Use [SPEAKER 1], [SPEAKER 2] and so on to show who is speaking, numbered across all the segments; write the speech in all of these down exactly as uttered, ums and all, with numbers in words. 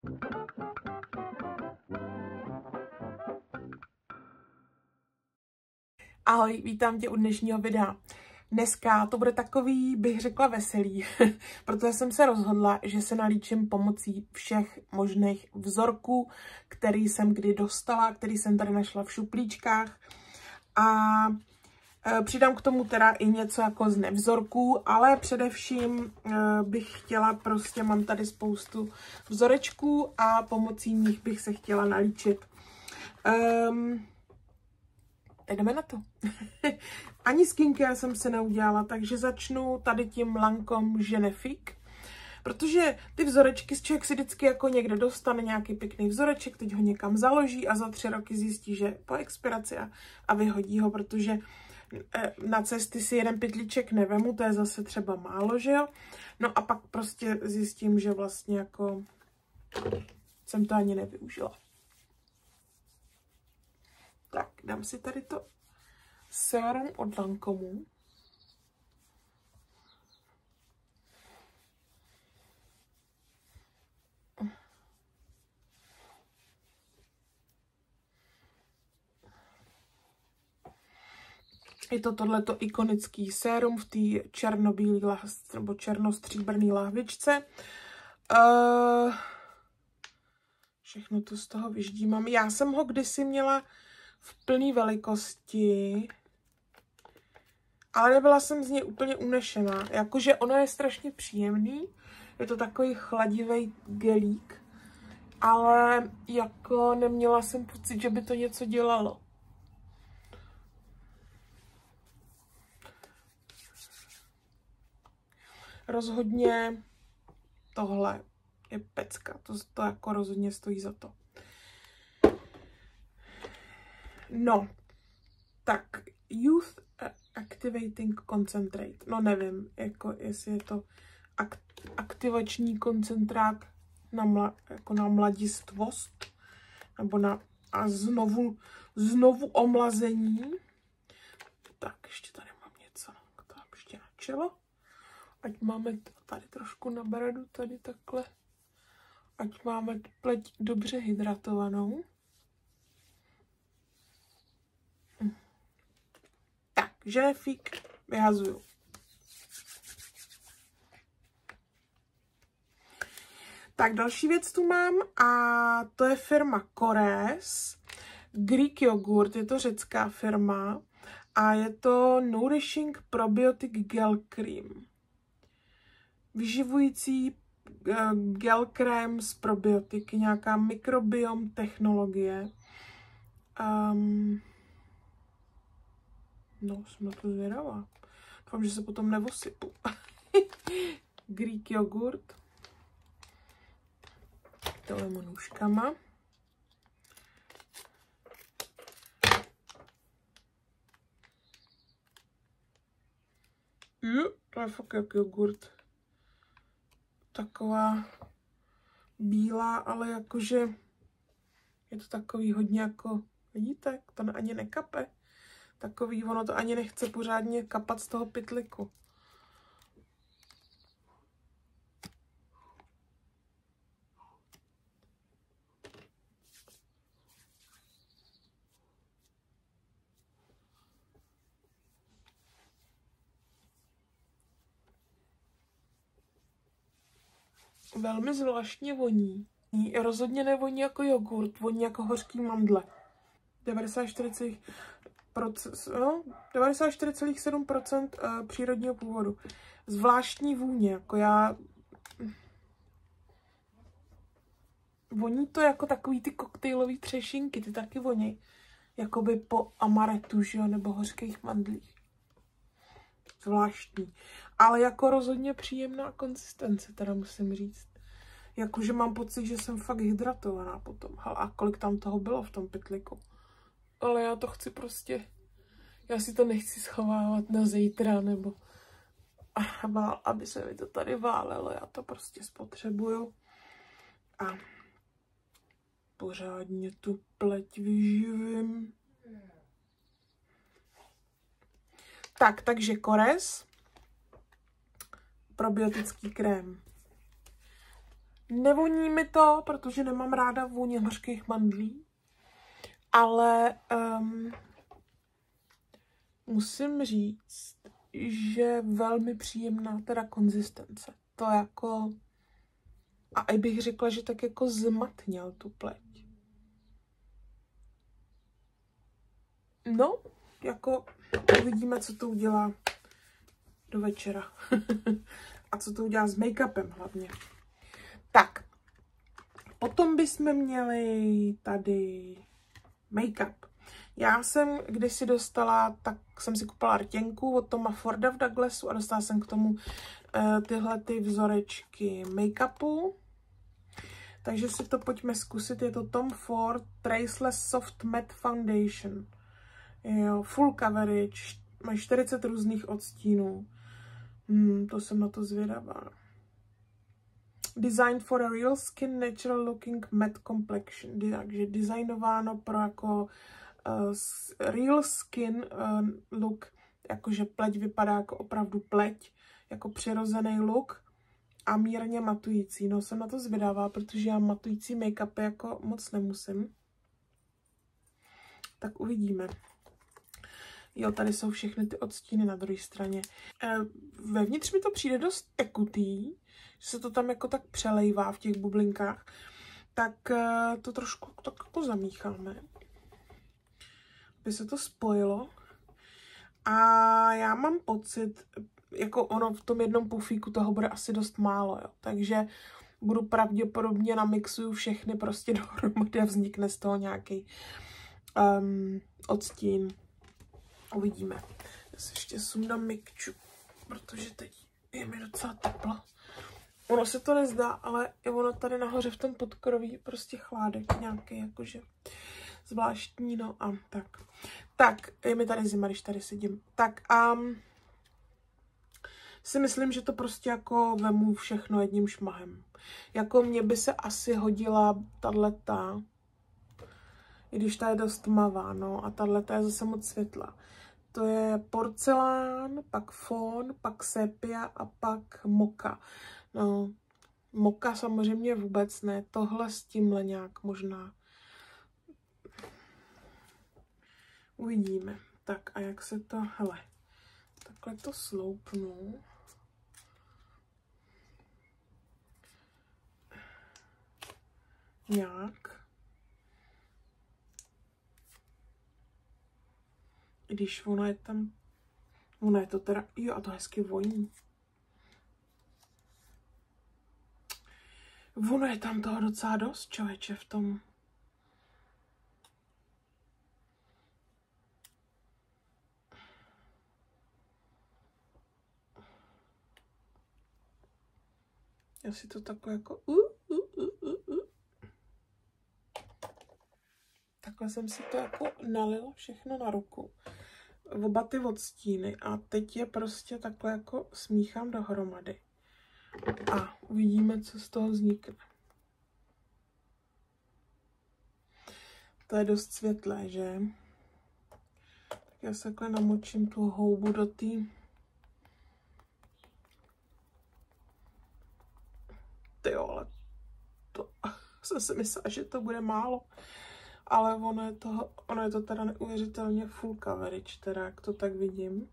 [SPEAKER 1] Ahoj, vítám tě u dnešního videa. Dneska to bude takový, bych řekla, veselý, protože jsem se rozhodla, že se nalíčím pomocí všech možných vzorků, který jsem kdy dostala, který jsem tady našla v šuplíčkách. A e, přidám k tomu teda i něco jako z nevzorků, ale především e, bych chtěla, prostě mám tady spoustu vzorečků a pomocí nich bych se chtěla nalíčit. Um, Jdeme na to. Ani skincare jsem se neudělala, takže začnu tady tím Lancome Genifique. Protože ty vzorečky, člověk si vždycky jako někde dostane nějaký pěkný vzoreček, teď ho někam založí a za tři roky zjistí, že po expiraci a, a vyhodí ho, protože na cesty si jeden pytlíček nevemu, to je zase třeba málo, že jo. No a pak prostě zjistím, že vlastně jako jsem to ani nevyužila. Tak, dám si tady to sérum od Lancome. Je to tohleto ikonický sérum v té černobílé nebo černostříbrné lahvičce. Uh, všechno to z toho vyždímám. Já jsem ho kdysi měla v plné velikosti, ale nebyla jsem z něj úplně unešená. Jakože ono je strašně příjemný, je to takový chladivý gelík, ale jako neměla jsem pocit, že by to něco dělalo. Rozhodně tohle je pecka, to, to jako rozhodně stojí za to. No, tak Youth Activating Concentrate, no nevím, jako jestli je to ak aktivační koncentrát na, mla, jako na mladistvost, nebo na a znovu, znovu omlazení. Tak, ještě tady mám něco, to mám ještě na čelo. Ať máme tady trošku na bradu, tady takhle. Ať máme pleť dobře hydratovanou. Tak, Genifique vyhazuju. Tak, další věc tu mám a to je firma Kores. Greek Yogurt, je to řecká firma a je to Nourishing Probiotic Gel Cream. Vyživující gel krém z probiotiky, nějaká mikrobiom technologie. Um, no, jsem na to zvědavá. Doufám, že se potom nevosypu. Greek jogurt. Tohle nůžkama. Jo, to je fakt jak jogurt. Taková bílá, ale jakože je to takový hodně jako, vidíte, to ani nekape. Takový, ono to ani nechce pořádně kapat z toho pytliku. Velmi zvláštně voní. Rozhodně nevoní jako jogurt, voní jako hořký mandle. devadesát čtyři celá sedm procent přírodního původu. Zvláštní vůně, jako já... Voní to jako takový ty koktejlový třešinky, ty taky voní. Jakoby po amaretu, že jo, nebo hořkých mandlích. Zvláštní. Ale jako rozhodně příjemná konzistence, teda musím říct. Jakože mám pocit, že jsem fakt hydratovaná potom. A kolik tam toho bylo v tom pytliku. Ale já to chci prostě... Já si to nechci schovávat na zítra, nebo... aby se mi to tady válelo. Já to prostě spotřebuju. A pořádně tu pleť vyživím. Tak, takže Kores. Probiotický krém. Nevoní mi to, protože nemám ráda vůně hořkých mandlí, ale um, musím říct, že velmi příjemná teda konzistence. To jako, a i bych řekla, že tak jako zmatněl tu pleť. No, jako uvidíme, co to udělá do večera. A co to udělá s make-upem hlavně. Tak, potom bychom měli tady make-up. Já jsem kdysi dostala, tak jsem si koupila rtěnku od Toma Forda v Douglasu a dostala jsem k tomu uh, tyhle ty vzorečky make-upu. Takže si to pojďme zkusit. Je to Tom Ford Traceless Soft Matte Foundation. Jo, full coverage, mají čtyřicet různých odstínů. Hmm, to jsem na to zvědavá. Designed for a real skin, natural looking matte complexion. Takže designováno pro jako uh, real skin uh, look, jakože pleť vypadá jako opravdu pleť, jako přirozený look a mírně matující. No, jsem na to zvědavá, protože já matující make-upy jako moc nemusím. Tak uvidíme. Jo, tady jsou všechny ty odstíny na druhé straně. E, vevnitř mi to přijde dost tekutý, že se to tam jako tak přelejvá v těch bublinkách. Tak e, to trošku tak jako zamícháme, aby se to spojilo. A já mám pocit, jako ono v tom jednom pufíku toho bude asi dost málo, jo. Takže budu pravděpodobně namixuju všechny prostě dohromady a vznikne z toho nějaký um, odstín. Uvidíme. Já se ještě sundám mikču, protože teď je mi docela teplo. Ono se to nezdá, ale je ono tady nahoře v tom podkroví prostě chládek nějaký, jakože zvláštní, no a tak. Tak, je mi tady zima, když tady sedím. Tak a um, si myslím, že to prostě jako vemu všechno jedním šmahem. Jako mně by se asi hodila tato, i když ta je dost tmavá, no a tato je zase moc světla. To je porcelán, pak fón, pak sepia a pak moka. No, moka samozřejmě vůbec ne, tohle s tímhle nějak možná. Uvidíme. Tak a jak se to, hele, takhle to sloupnu. Nějak. Když ono je tam, ono je to teda, jo, a to hezky voní. Ono je tam toho docela dost, člověče, v tom. Já si to takhle jako, uh, uh, uh, uh, uh. Takhle jsem si to jako nalila všechno na ruku. Oba ty odstíny a teď je prostě takhle jako smíchám dohromady. A uvidíme, co z toho vznikne. To je dost světlé, že? Tak já se takhle namočím tu houbu do té. Tyjo, ale to jsem si myslela, že to bude málo. Ale ono je, toho, ono je to teda neuvěřitelně full coverage, teda jak to tak vidím.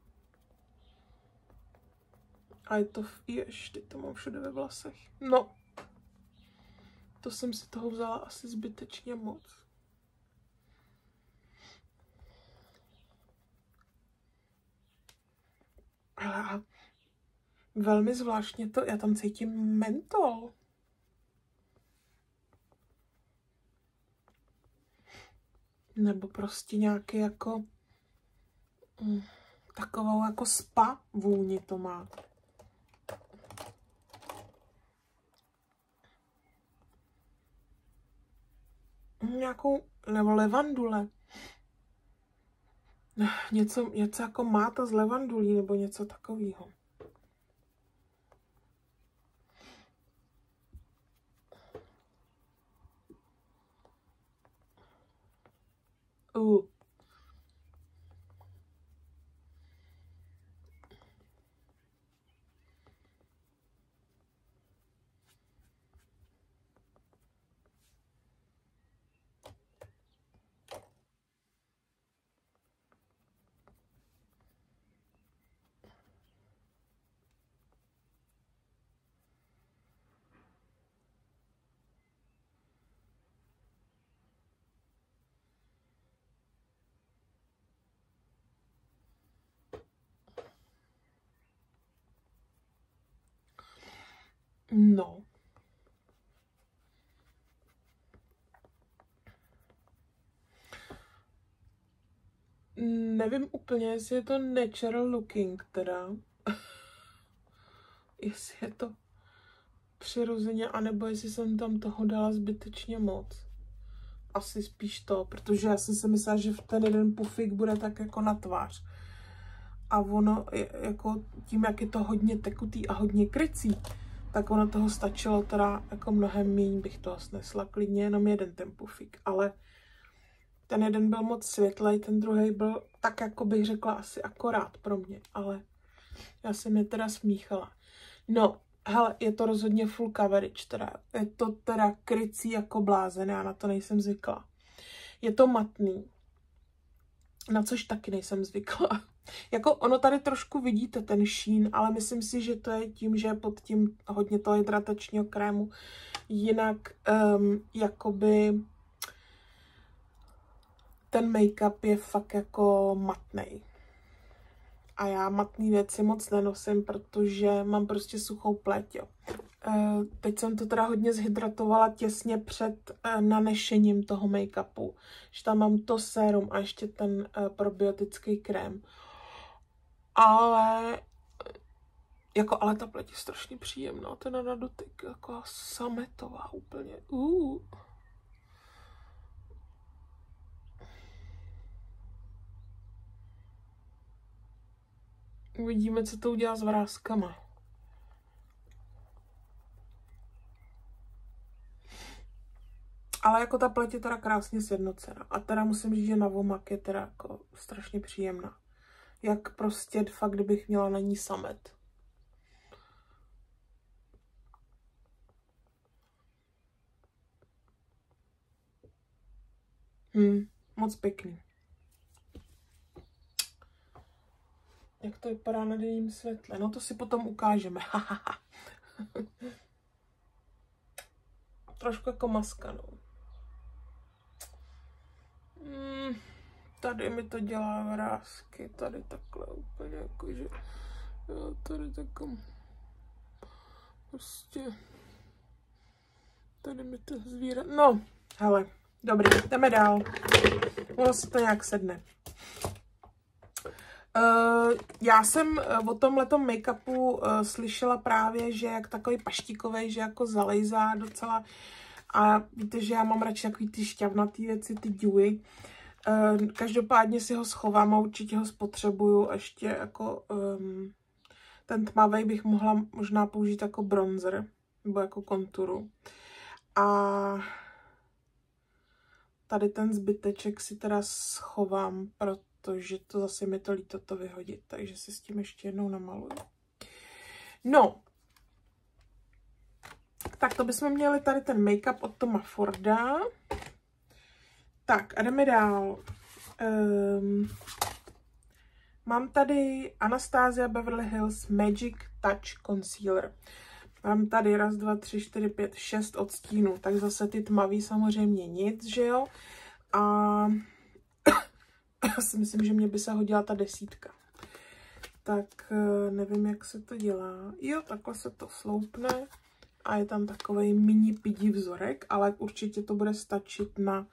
[SPEAKER 1] A je to, ještě to mám všude ve vlasech. No, to jsem si toho vzala asi zbytečně moc. Ale velmi zvláštně to, já tam cítím mentol. Nebo prostě nějaký jako mm, takovou jako spa vůni to má. Nějakou, nebo levandule. Něco, něco jako máta z levandulí, nebo něco takového. Uh. No. Nevím úplně, jestli je to natural looking teda. Jestli je to přirozeně, anebo jestli jsem tam toho dala zbytečně moc. Asi spíš to, protože já jsem si myslela, že ten jeden pufík bude tak jako na tvář. A ono, jako tím, jak je to hodně tekutý a hodně krycí, tak ono toho stačilo teda jako mnohem méně, bych toho snesla. Klidně jenom jeden ten pufík, ale ten jeden byl moc světlej, ten druhý byl tak, jako bych řekla, asi akorát pro mě, ale já jsem je teda smíchala. No, hele, je to rozhodně full coverage, teda. Je to teda krycí jako blázen, já na to nejsem zvykla. Je to matný, na což taky nejsem zvykla. Jako ono tady trošku vidíte ten šín, ale myslím si, že to je tím, že je pod tím hodně toho hydratačního krému. Jinak um, jakoby ten make-up je fakt jako matnej. A já matný věci moc nenosím, protože mám prostě suchou pleť, jo. Uh, teď jsem to teda hodně zhydratovala těsně před uh, nanešením toho make-upu. Že tam mám to sérum a ještě ten uh, probiotický krém. Ale jako, ale ta pleť je strašně příjemná, ten na dotyk, jako sametová úplně. Uh. Uvidíme, co to udělá s vrázkama. Ale jako ta pleť je teda krásně sjednocena. A teda musím říct, že na vomak je teda jako strašně příjemná. Jak prostě fakt, kdybych měla na ní samet. Hm, moc pěkný. Jak to vypadá na denním světle? No to si potom ukážeme. Trošku jako maska, no. Hmm, tady mi to dělá vrásky. Tady takhle úplně jakože... Jo, tady takom... Prostě... Tady mi to zvírá... No, hele, dobrý, jdeme dál. Ono si to nějak sedne. Uh, já jsem o tomhletom make-upu uh, slyšela právě, že jak takový paštíkovej, že jako zalejzá docela. A víte, že já mám radši takový ty šťavnatý věci, ty dewy. Uh, každopádně si ho schovám a určitě ho spotřebuju. Ještě jako um, ten tmavej bych mohla možná použít jako bronzer nebo jako konturu. A tady ten zbyteček si teda schovám, protože to zase mi to líto to vyhodit, takže si s tím ještě jednou namaluju. No, tak to bychom měli tady ten make-up od Toma Forda. Tak a jdeme dál. Um, mám tady Anastasia Beverly Hills Magic Touch Concealer. Mám tady raz, dva, tři, čtyři, pět, šest odstínů, tak zase ty tmavý samozřejmě nic, že jo? A já si myslím, že mě by se hodila ta desítka. Tak nevím, jak se to dělá. Jo, takhle se to sloupne a je tam takovej mini pidí vzorek, ale určitě to bude stačit na...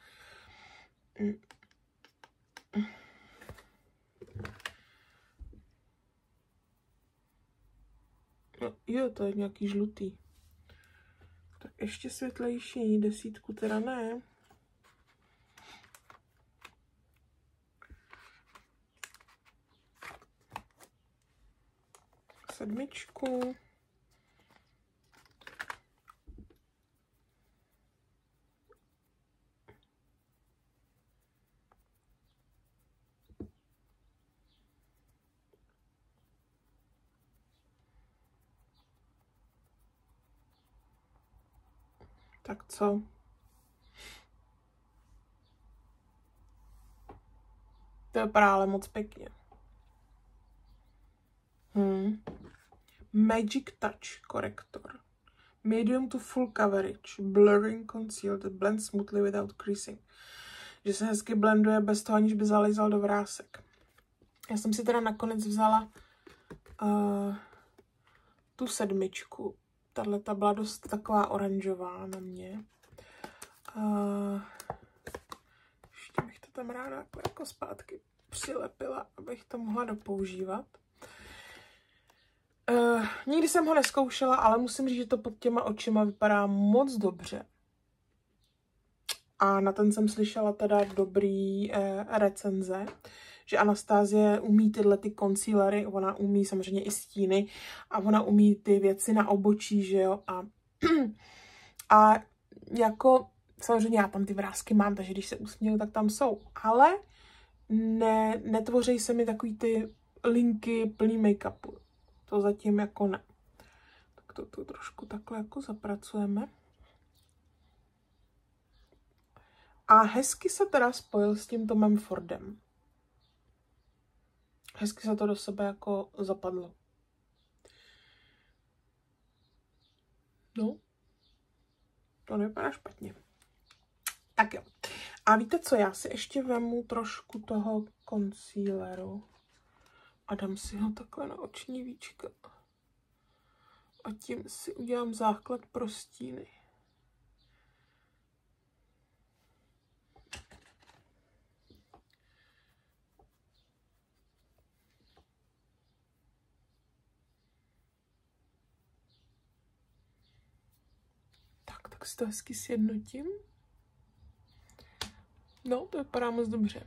[SPEAKER 1] No, jo, to je nějaký žlutý. Tak ještě světlejší, desítku teda ne. Sedmičku. Tak co? To vypadá ale moc pěkně. Hmm. Magic Touch korektor. Medium to full coverage. Blurring conceal that blends smoothly without creasing. Že se hezky blenduje bez toho, aniž by zalezal do vrásek. Já jsem si teda nakonec vzala uh, tu sedmičku. Tahle ta byla dost taková oranžová na mě. Uh, ještě bych to tam ráda jako zpátky přilepila, abych to mohla dopoužívat. Uh, nikdy jsem ho neskoušela, ale musím říct, že to pod těma očima vypadá moc dobře. A na ten jsem slyšela teda dobrý eh, recenze, že Anastasie umí tyhle ty concealery, ona umí samozřejmě i stíny a ona umí ty věci na obočí, že jo. A, a jako samozřejmě já tam ty vrásky mám, takže když se usměju, tak tam jsou. Ale ne, netvoří se mi takový ty linky plný make-upu. To zatím jako ne. Tak to tu trošku takhle jako zapracujeme. A hezky se teda spojil s tím Tomem Fordem. Hezky se to do sebe jako zapadlo. No, to nevypadá špatně. Tak jo. A víte co, já si ještě vemu trošku toho concealeru a dám si ho takhle na oční víčka. A tím si udělám základ pro stíny. Tak, tak si to hezky sjednotím. No, to vypadá moc dobře.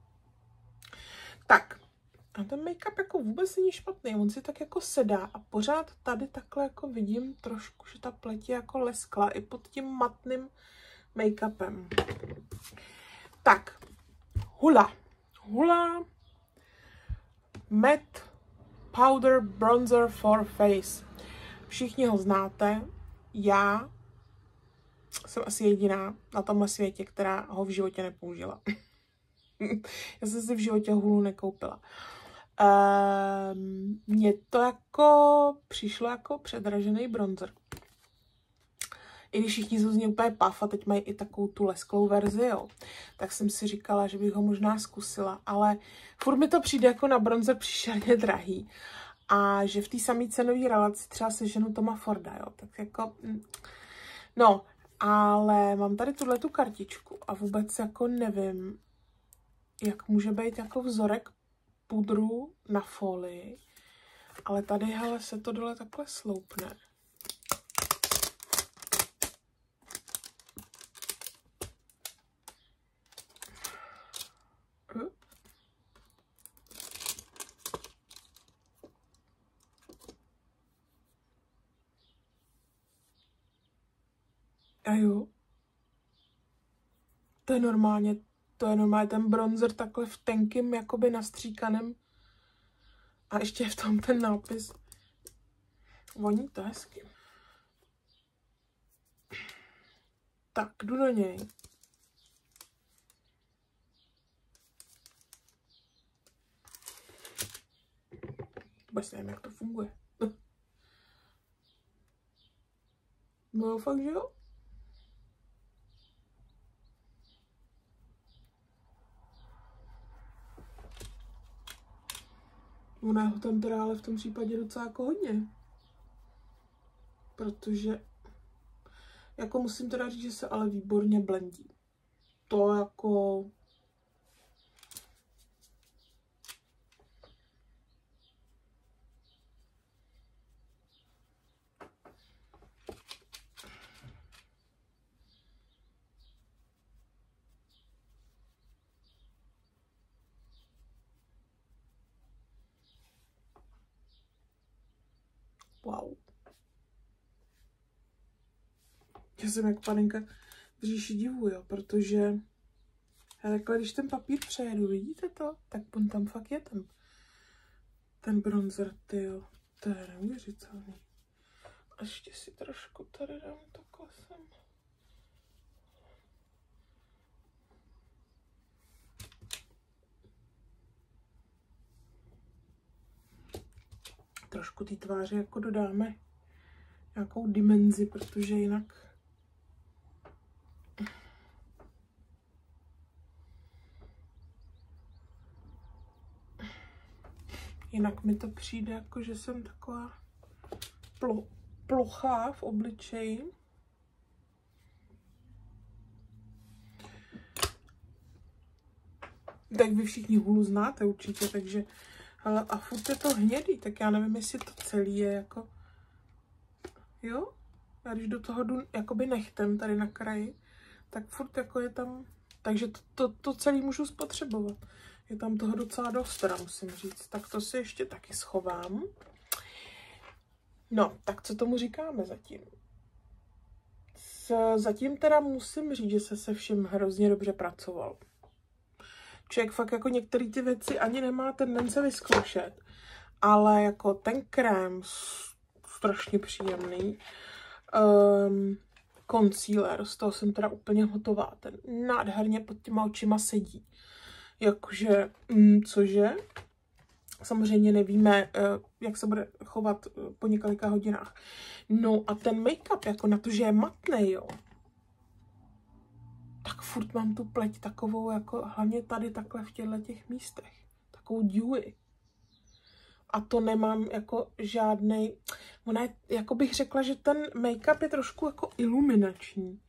[SPEAKER 1] Tak, a ten make-up jako vůbec není špatný, on si tak jako sedá a pořád tady takhle jako vidím trošku, že ta pleť je jako leskla i pod tím matným make-upem. Tak, Hoola. Hoola Matte Powder Bronzer for Face. Všichni ho znáte, já jsem asi jediná na tomhle světě, která ho v životě nepoužila. Já jsem si v životě Hoolu nekoupila. Um, mně to jako přišlo jako předražený bronzer. I když všichni jsou z něj úplně paf a teď mají i takovou tu lesklou verzi, jo. Tak jsem si říkala, že bych ho možná zkusila, ale furt mi to přijde jako na bronzer příšerně drahý. A že v té samé cenové relaci třeba seženu Toma Forda, jo. Tak jako, no, ale mám tady tuhletu kartičku a vůbec jako nevím, jak může být jako vzorek pudru na folii, ale tady, hele, se to dole takhle sloupne. A jo, to je normálně, to je normálně ten bronzer takhle v tenkým, jakoby nastříkaném. A ještě je v tom ten nápis. Voní to hezky. Tak, jdu do něj. Vůbec nevím, jak to funguje. No fakt, že jo? Ona ho tam teda ale v tom případě docela jako hodně. Protože jako musím teda říct, že se ale výborně blendí. To jako... Wow. Já jsem jak panenka v říši divu, jo, protože já takhle, když ten papír přejedu, vidíte to? Tak on tam fakt je ten, ten bronzer, tyjo. To je neuvěřitelný. A ještě si trošku tady dám takhle sem. Trošku té tváře jako dodáme nějakou dimenzi, protože jinak jinak mi to přijde jako, že jsem taková plo, plochá v obličeji. Tak vy všichni hůlu znáte určitě, takže, ale a furt je to hnědý, tak já nevím, jestli to celý je jako, jo, a když do toho jdu jakoby nechtem tady na kraji, tak furt jako je tam, takže to, to, to celý můžu spotřebovat. Je tam toho docela dost, teda musím říct, tak to si ještě taky schovám. No, tak co tomu říkáme zatím? S, zatím teda musím říct, že se se vším hrozně dobře pracoval. Člověk fakt jako některé ty věci ani nemá tendence vyzkoušet, ale jako ten krém strašně příjemný. Um, concealer, z toho jsem teda úplně hotová. Ten nádherně pod těma očima sedí. Jakože, mm, cože? Samozřejmě nevíme, jak se bude chovat po několika hodinách. No a ten make-up, jako na to, že je matný, jo. Tak furt mám tu pleť takovou, jako hlavně tady takhle v těchto těch místech. Takovou dewy. A to nemám jako žádnej, ona je, jako bych řekla, že ten make-up je trošku jako iluminační.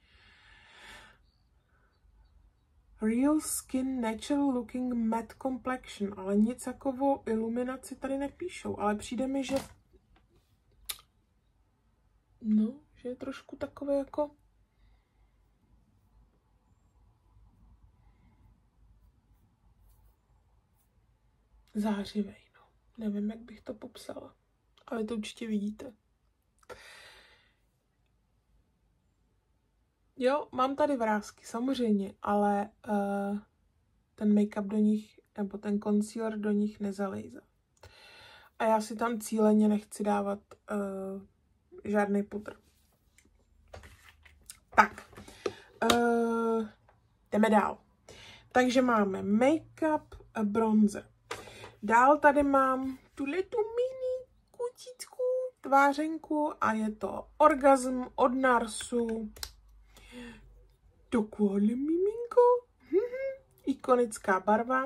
[SPEAKER 1] Real Skin Natural Looking Matte Complexion, ale nic jako o iluminaci tady nepíšou, ale přijde mi, že no, že je trošku takové jako zářivej, no. Nevím, jak bych to popsala, ale to určitě vidíte. Jo, mám tady vrásky, samozřejmě, ale uh, ten make-up do nich, nebo ten concealer do nich nezalejzá. A já si tam cíleně nechci dávat uh, žádný pudr. Tak, uh, jdeme dál. Takže máme make-up, bronzer. Dál tady mám tuhle tu mini kutíčku tvářenku a je to Orgasm od Narsu. Takováhle miminko. Ikonická barva.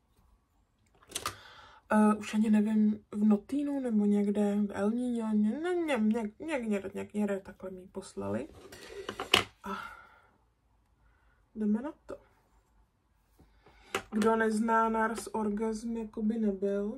[SPEAKER 1] Uh, už ani nevím, v Notínu nebo někde v El Niño, ně, ně, ně, ně, někde, někde takhle mi poslali. A jdeme na to. Kdo nezná Nars Orgasm, jako by nebyl.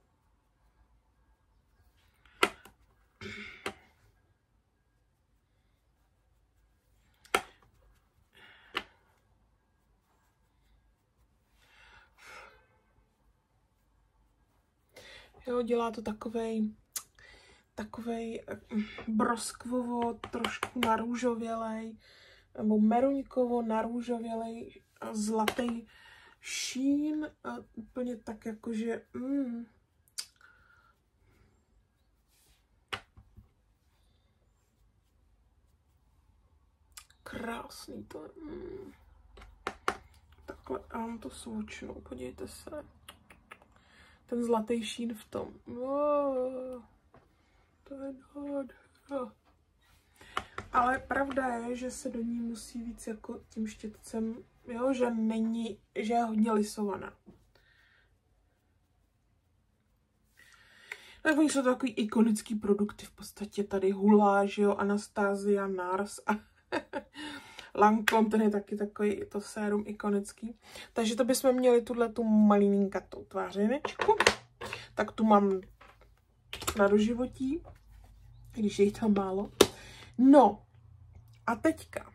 [SPEAKER 1] Jo, dělá to takovej, takovej broskvovo, trošku narůžovělej, nebo meruňkovo, narůžovělej, zlatý šín, a úplně tak jakože, mm. Krásný to je. Mm. Takhle, já vám to součnu, podívejte se. Ten zlatý šín v tom. Oh, to je nádhera. Ale pravda je, že se do ní musí víc jako tím štětcem, jo, že není, že je hodně lisovaná. Tak oni jsou to takový ikonický produkty v podstatě tady Hula, že jo, Anastasia, Nars a Lancome, ten je taky takový to sérum ikonický. Takže to bychom měli tuhle tu malinkatou tvářenečku. Tak tu mám na doživotí, když je jí tam málo. No a teďka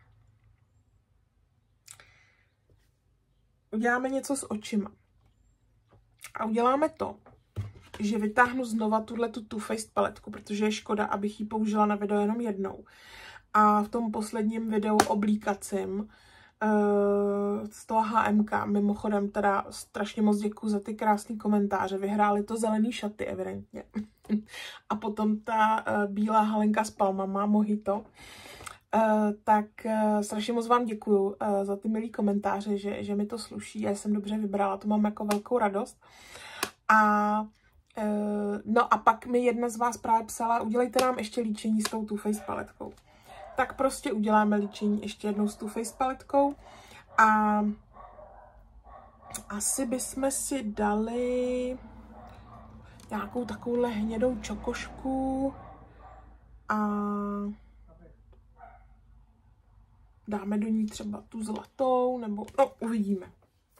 [SPEAKER 1] uděláme něco s očima. A uděláme to, že vytáhnu znova tuhle tu Too Faced paletku, protože je škoda, abych ji použila na video jenom jednou. A v tom posledním videu oblíkacím uh, z toho H M K, mimochodem teda strašně moc děkuju za ty krásné komentáře, vyhrály to zelený šaty evidentně. A potom ta uh, bílá halenka s palmama, mojito. Uh, tak uh, strašně moc vám děkuju uh, za ty milý komentáře, že, že mi to sluší, já jsem dobře vybrala, to mám jako velkou radost. A uh, no a pak mi jedna z vás právě psala, udělejte nám ještě líčení s tou Too Faced paletkou. Tak prostě uděláme líčení ještě jednou s Too Faced paletkou a asi bychom si dali nějakou takovouhle hnědou čokošku a dáme do ní třeba tu zlatou, nebo no, uvidíme.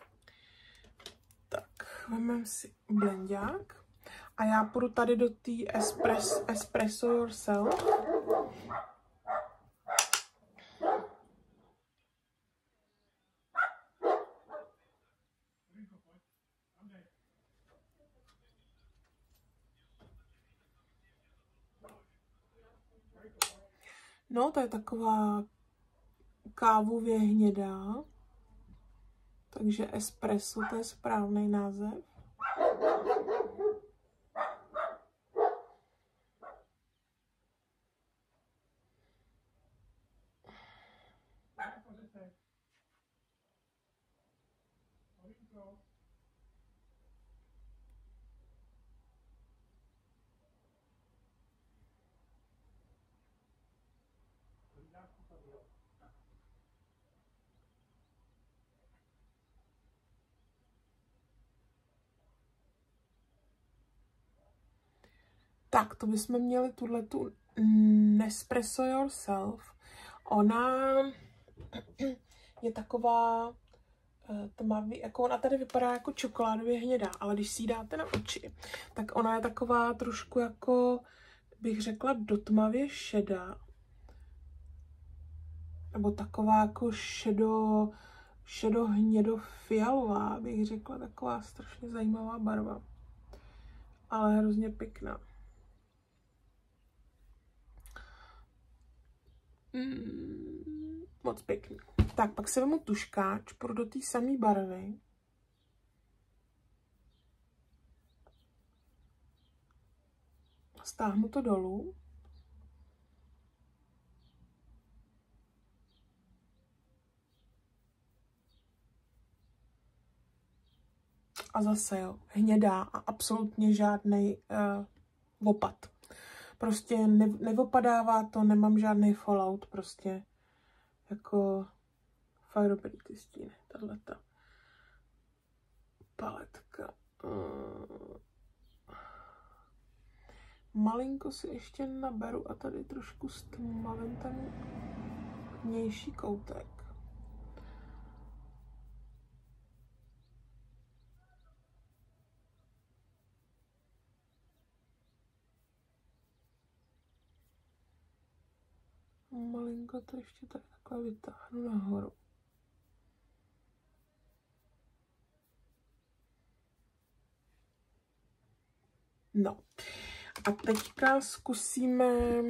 [SPEAKER 1] Tak, vezmeme si blendák a já půjdu tady do té espres, Espresso Yourself. No, to je taková kávově hnědá, takže espresso, to je správný název. Tak, to bychom měli tuhletu Nespresso Yourself. Ona je taková tmavý, jako ona tady vypadá jako čokoládově hnědá, ale když si ji dáte na oči, tak ona je taková trošku jako, bych řekla, dotmavě šedá. Nebo taková jako šedo, šedo hnědo fialová, bych řekla, taková strašně zajímavá barva. Ale hrozně pěkná. Mm, moc pěkný. Tak, pak si vemu tuškáč, půjdu do té samé barvy. Stáhnu to dolů. A zase jo, hnědá a absolutně žádný uh, opad. Prostě ne, neopadává to, nemám žádný fallout, prostě jako fakt dobrý ty stíny, tato paletka. Uh, malinko si ještě naberu a tady trošku stmavím ten vnější koutek. Malinko to ještě tady takhle vytáhnu nahoru. No. A teďka zkusíme...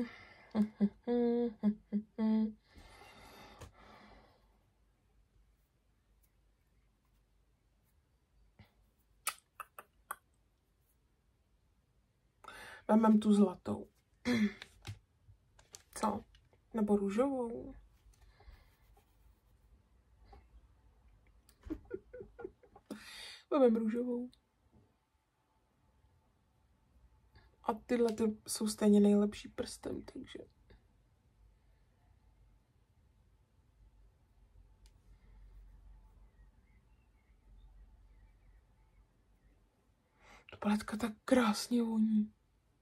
[SPEAKER 1] Vemem tu zlatou. Co? Nebo růžovou? Vemem růžovou. A tyhle ty jsou stejně nejlepší prstem, takže... Ta paletka tak krásně voní.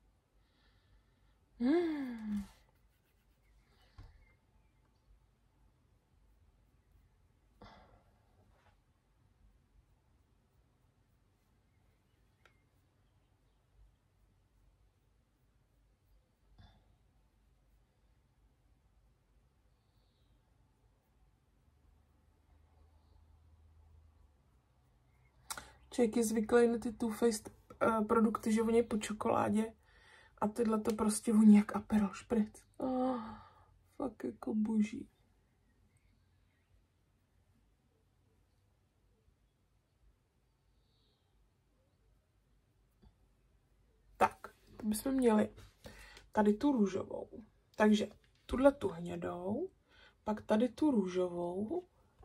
[SPEAKER 1] Mm. Člověk je zvyklý na ty Too Faced uh, produkty, že voní po čokoládě. A tyhle to prostě voní jak Aperol Spritz. Oh, fakt jako boží. Tak, to bychom měli tady tu růžovou. Takže tuhle tu hnědou, pak tady tu růžovou.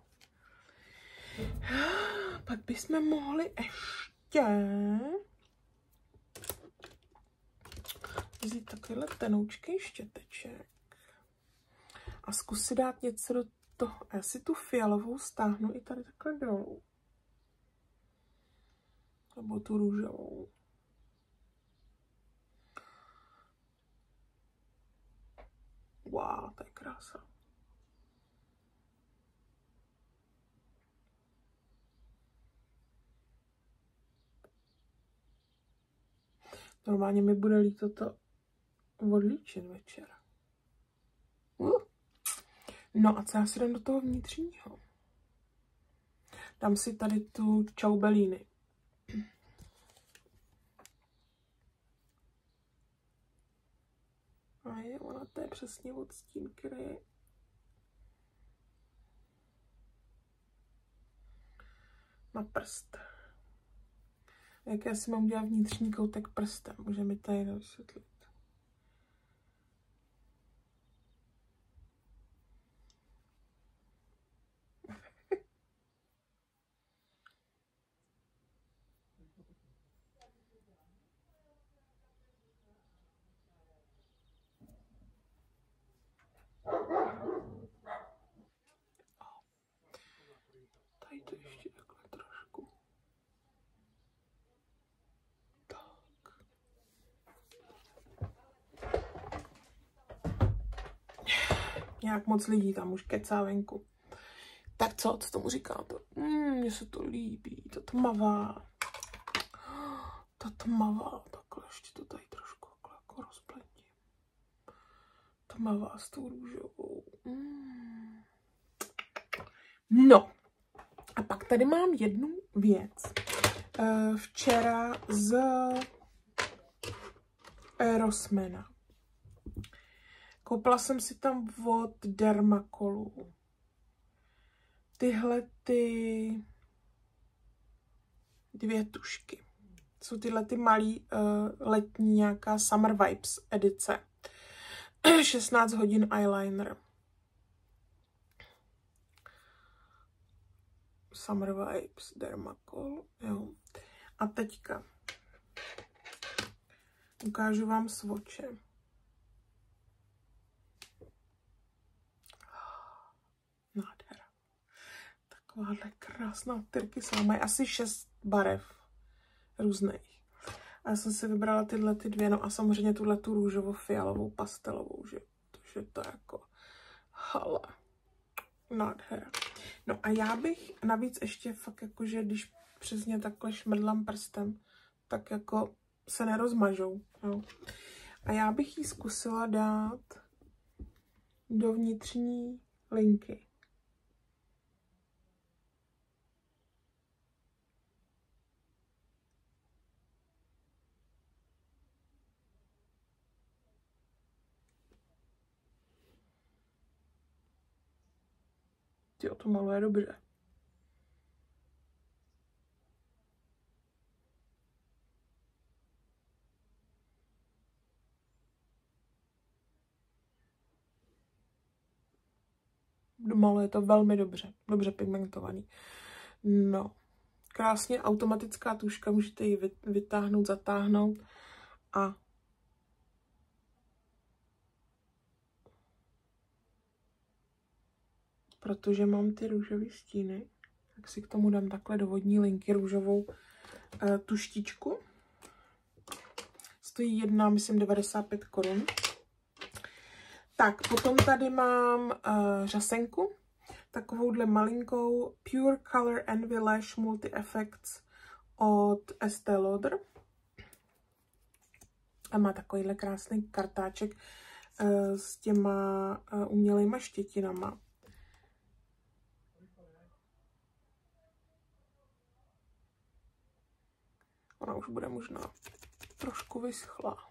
[SPEAKER 1] Pak bychom mohli ještě vzít takovéhle tenoučký štěteček a zkusit dát něco do toho. A já si tu fialovou stáhnu i tady takhle dolů. Nebo tu růžovou. Wow, to je krása. Normálně mi bude líto to odlíčit večer. Uh. No a co já si dám do toho vnitřního? Dám si tady tu Ciaubellini. A je, ona to je přesně odstín, který je na prst. Jak já si mám dělat vnitřní koutek prstem? Může mi tady vysvětlit. Tady to ještě takhle trošku. Tak. Nějak moc lidí tam už kecá venku. Tak co, co tomu říkáte? Mm, mně se to líbí, to tmavá. Ta tmavá, takhle ještě to tady trošku jako rozpletím. Tmavá s tou růžovou. Mm. No, a pak tady mám jednu věc. Včera z Rossmana. Koupila jsem si tam od Dermacolu tyhle ty dvě tušky. Jsou tyhle ty malý uh, letní nějaká Summer Vibes edice. šestnáct hodin eyeliner. Summer Vibes, Dermacol, jo. A teďka ukážu vám svoče. Nádhera. Takováhle krásná tyrkysová. Mají asi šest barev různých. A já jsem si vybrala tyhle ty dvě, no a samozřejmě tuhle tu růžovo-fialovou pastelovou, že to, to jako hala. Nádhera. No a já bych navíc ještě fakt jako, že když přesně takhle šmrdlám prstem, tak jako se nerozmažou. Jo. A já bych jí zkusila dát do vnitřní linky. Jo, to maluje dobře. Maluje to velmi dobře. Dobře pigmentovaný. No. Krásně automatická tuška. Můžete ji vytáhnout, zatáhnout a protože mám ty růžové stíny, tak si k tomu dám takhle do vodní linky růžovou uh, tuštičku. Stojí jedna, myslím, devadesát pět korun. Tak, potom tady mám uh, řasenku, takovouhle malinkou Pure Color Envy Lash Multi Effects od Estée Lauder. A má takovýhle krásný kartáček uh, s těma uh, umělejma štětinama. Ona už bude možná trošku vyschlá.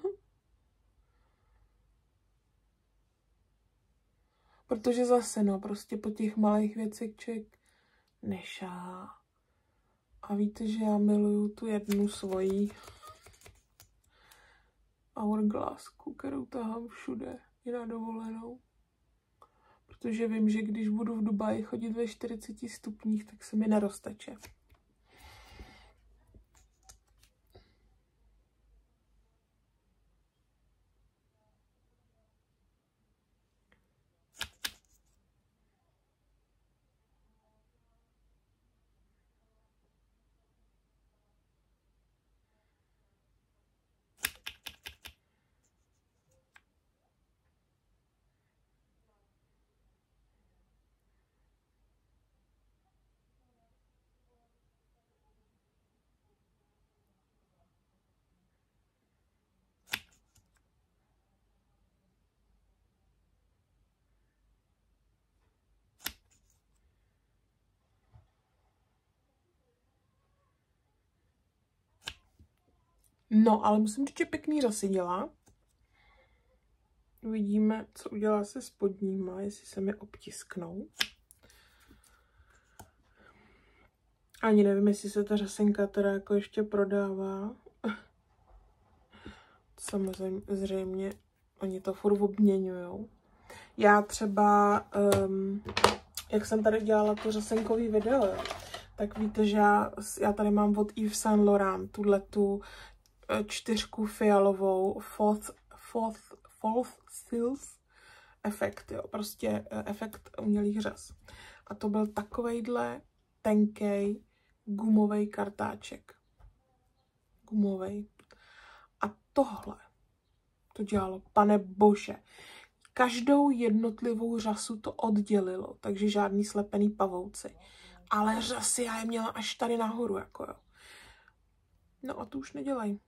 [SPEAKER 1] Protože zase, no, prostě po těch malých věcech člověk nešáhá. A víte, že já miluju tu jednu svoji hourglassku, kterou tahám všude, i na dovolenou. Protože vím, že když budu v Dubaji chodit ve čtyřiceti stupních, tak se mi nerozteče. No, ale musím říct, že pěkný řasy dělá. Uvidíme, co udělá se spodníma, jestli se mi obtisknou. Ani nevím, jestli se ta řasenka teda jako ještě prodává. Samozřejmě oni to furt obměňujou. Já třeba, um, jak jsem tady dělala to řasenkový video, tak víte, že já, já tady mám od Yves Saint Laurent tuhletu čtyřku fialovou Fourth, fourth, fourth Seals efekt, jo, prostě efekt umělých řas. A to byl takovejhle tenkej gumový kartáček. Gumovej. A tohle to dělalo, pane bože. Každou jednotlivou řasu to oddělilo, takže žádný slepený pavouci. Ale řasy já je měla až tady nahoru, jako jo. No a to už nedělají.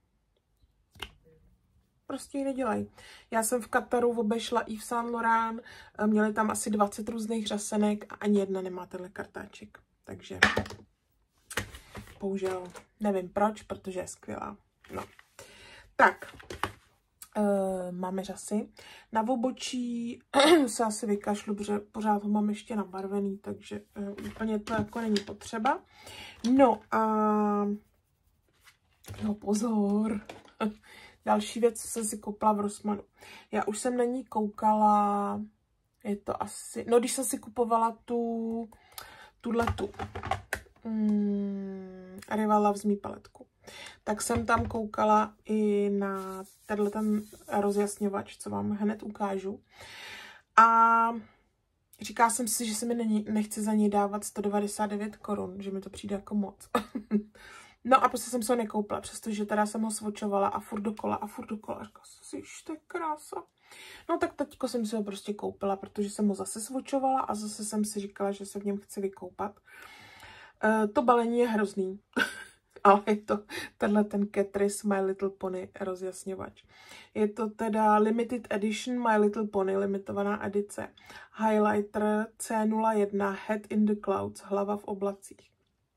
[SPEAKER 1] Prostě ji nedělají. Já jsem v Kataru obešla Yves Saint Laurent, měli tam asi dvacet různých řasenek a ani jedna nemá tenhle kartáček. Takže bohužel nevím proč, protože je skvělá. No. Tak, e, máme řasy. Na obočí se asi vykašlu, protože pořád ho mám ještě nabarvený, takže e, úplně to jako není potřeba. No a no pozor. Další věc, co jsem si koupila v Rossmannu. Já už jsem na ní koukala, je to asi, no když jsem si kupovala tu, tuhletu mm, Rival Loves Me paletku, tak jsem tam koukala i na tenhle ten rozjasňovač, co vám hned ukážu. A říkala jsem si, že se mi není, nechce za něj dávat sto devadesát devět korun, že mi to přijde jako moc. No a prostě jsem se ho nekoupila, přestože teda jsem ho svočovala a furt dokola a furt dokola. A říkala jsem si, to je krása. No tak teďko jsem si ho prostě koupila, protože jsem ho zase svočovala a zase jsem si říkala, že se v něm chci vykoupat. E, to balení je hrozný. Ale je to tenhle ten Catrice My Little Pony rozjasňovač. Je to teda limited edition My Little Pony, limitovaná edice. Highlighter C nula jedna Head in the Clouds, hlava v oblacích.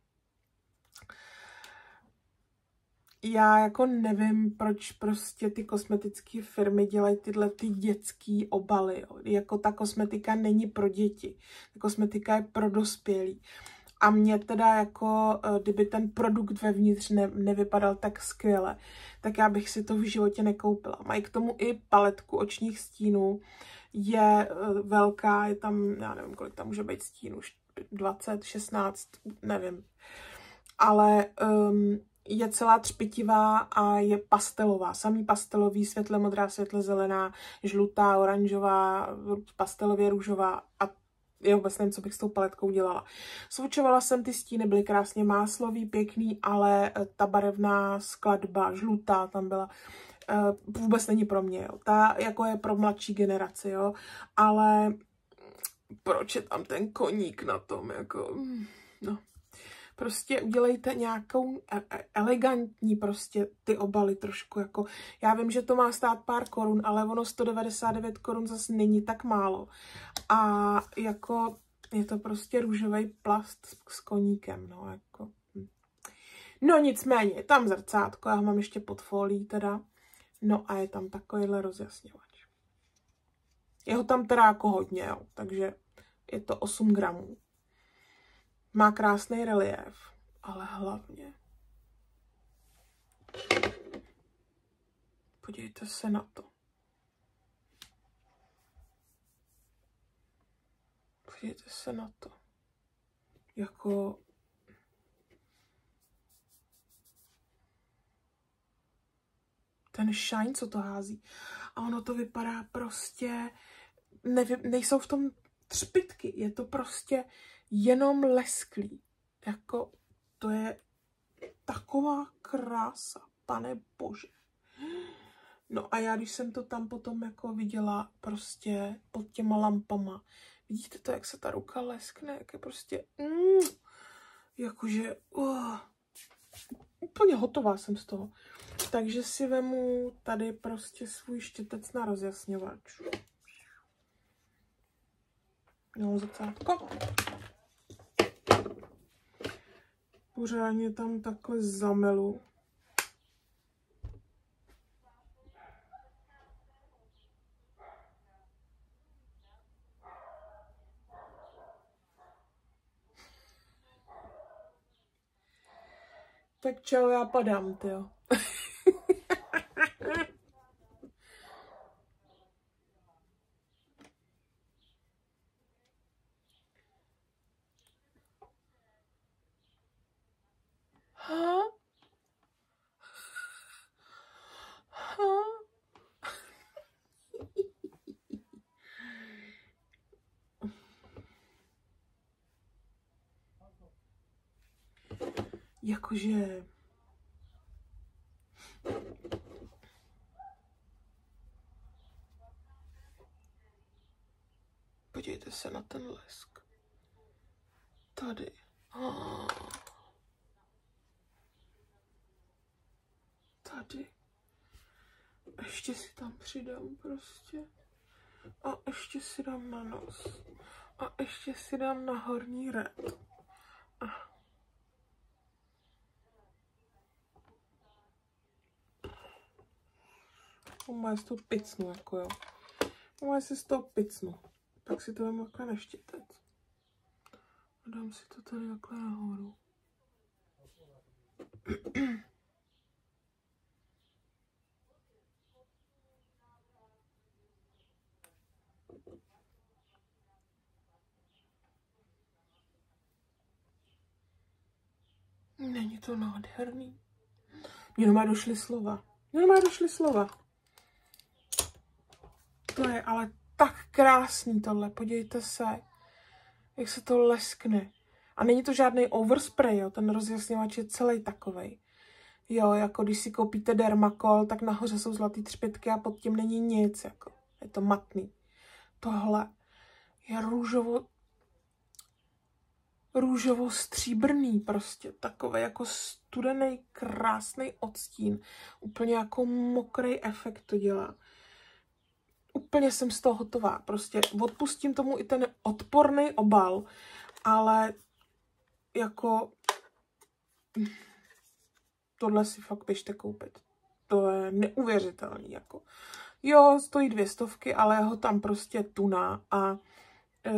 [SPEAKER 1] Já jako nevím, proč prostě ty kosmetické firmy dělají tyhle ty dětský obaly. Jo. Jako ta kosmetika není pro děti. Ta kosmetika je pro dospělí. A mě teda jako, kdyby ten produkt vevnitř ne, nevypadal tak skvěle, tak já bych si to v životě nekoupila. Mají k tomu i paletku očních stínů. Je velká, je tam, já nevím, kolik tam může být stínů, dvacet, šestnáct, nevím. Ale um, je celá třpitivá a je pastelová. Samý pastelový, světle modrá, světle zelená, žlutá, oranžová, pastelově růžová a já vůbec nevím, co bych s tou paletkou dělala. Svočovala jsem ty stíny, byly krásně máslový, pěkný, ale ta barevná skladba, žlutá tam byla, vůbec není pro mě, jo. Ta jako je pro mladší generaci, jo, ale proč je tam ten koník na tom, jako, no. Prostě udělejte nějakou elegantní prostě ty obaly trošku, jako, já vím, že to má stát pár korun, ale ono sto devadesát devět korun zase není tak málo. A jako je to prostě růžový plast s koníkem, no, jako. No nicméně, je tam zrcátko, já ho mám ještě pod folií teda, no a je tam takovýhle rozjasňovač. Je ho tam teda jako hodně, jo, takže je to osm gramů. Má krásný reliéf, ale hlavně podívejte se na to. Podívejte se na to. Jako ten shine, co to hází. A ono to vypadá prostě, nevím, nejsou v tom třpytky, je to prostě jenom lesklý. Jako, to je taková krása, pane bože. No a já, když jsem to tam potom jako viděla prostě pod těma lampama, vidíte to, jak se ta ruka leskne, jak je prostě, mm, jakože, uh, úplně hotová jsem z toho. Takže si vemu tady prostě svůj štětec na rozjasňovač. Jo, zrcátko. Pořádně tam takhle zamelu. Tak čau, já padám, tyjo. Ha? Ha? Jakože... Podívejte se na ten lesk. Tady. Oh. Tady. Ještě si tam přidám prostě. A ještě si dám na nos. A ještě si dám na horní red. A. Má si to picnu, jako jo. Má si z toho picnu. Tak si to vemu takhle na štětec. A dám si to tady takhle nahoru. Není to nádherný? Mně doma došly slova. Mně doma došly slova. To je ale tak krásný tohle, podívejte se, jak se to leskne. A není to žádný overspray, jo, ten rozjasňovač je celý takovej. Jo, jako když si koupíte Dermacol, tak nahoře jsou zlatý třpětky a pod tím není nic, jako. Je to matný. Tohle je růžovo, růžovo stříbrný prostě, takový jako studený, krásný odstín. Úplně jako mokrý efekt to dělá. Úplně jsem z toho hotová. Prostě odpustím tomu i ten odporný obal, ale jako tohle si fakt běžte koupit. To je neuvěřitelný. Jako. Jo, stojí dvě stovky, ale ho tam prostě tuná a e,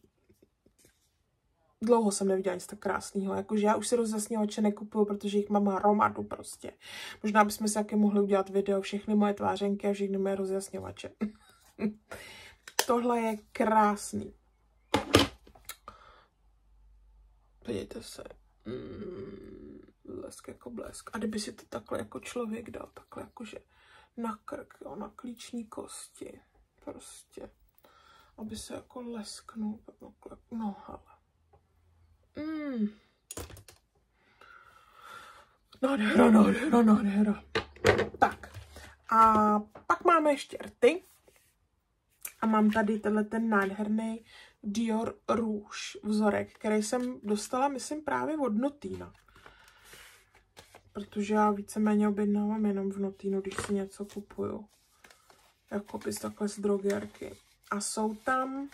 [SPEAKER 1] dlouho jsem neviděla nic tak krásného. Jakože já už si rozjasňovače nekupuju, protože jich mám hromadu prostě. Možná bychom si taky mohli udělat video všechny moje tvářenky a všechny moje rozjasňovače. Tohle je krásný. Podívejte se. Mm, blesk jako blesk. A kdyby si to takhle jako člověk dal, takhle jakože na krk, jo, na klíční kosti. Prostě. Aby se jako lesknul. No, hele. Mm. Nádhera, nádhera, nádhera. Tak. A pak máme ještě rty. A mám tady tenhle ten nádherný Dior Rouge vzorek, který jsem dostala, myslím, právě od Nottina. Protože já víceméně objednávám jenom v Nottinu, když si něco kupuju. Jakoby takhle z drogerky. A jsou tam...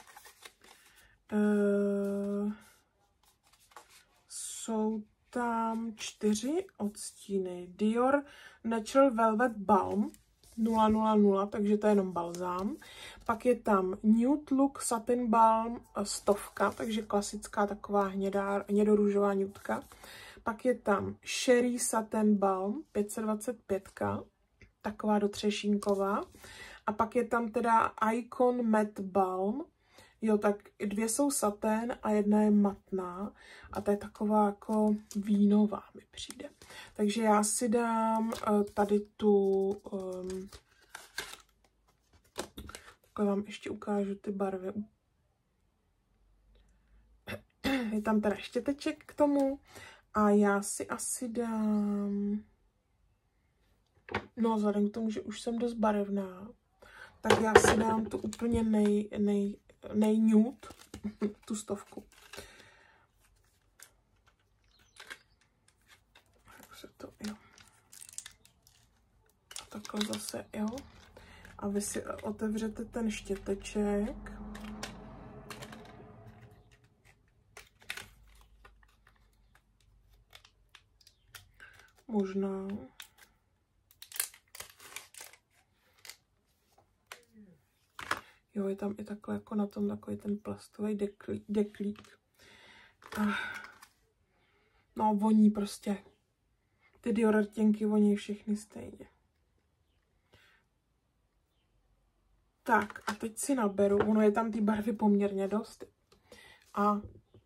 [SPEAKER 1] Uh, jsou tam čtyři odstíny. Dior Natural Velvet Balm nula nula nula, takže to je jenom balzám. Pak je tam Nude Look Satin Balm stovka, takže klasická taková hnědá, hnědorůžová nutka. Pak je tam Sherry Satin Balm pět set dvacet pět, taková dotřešínková. A pak je tam teda Icon Matte Balm. Jo, tak dvě jsou satén a jedna je matná. A ta je taková jako vínová, mi přijde. Takže já si dám uh, tady tu... Um, takhle vám ještě ukážu ty barvy. Je tam teda štěteček k tomu. A já si asi dám... No, vzhledem k tomu, že už jsem dost barevná, tak já si dám tu úplně nej... nej nejnude, tu stovku. Tak se to, jo. A takhle zase, jo. A vy si otevřete ten štěteček. Možná. Jo, je tam i takhle jako na tom takový ten plastový deklík. deklík. Ah. No, voní prostě. Ty Dior rtěnky voní všechny stejně. Tak a teď si naberu, ono je tam ty barvy poměrně dost. A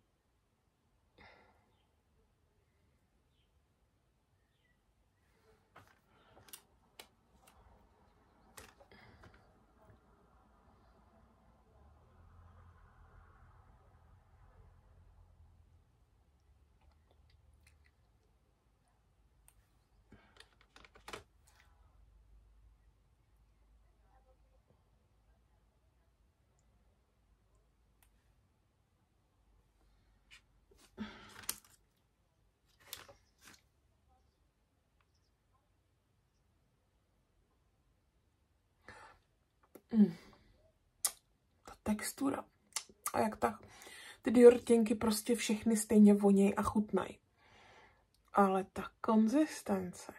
[SPEAKER 1] Mm. Ta textura. A jak tak? Ty Dior rtěnky prostě všechny stejně vonějí a chutnají. Ale ta konzistence.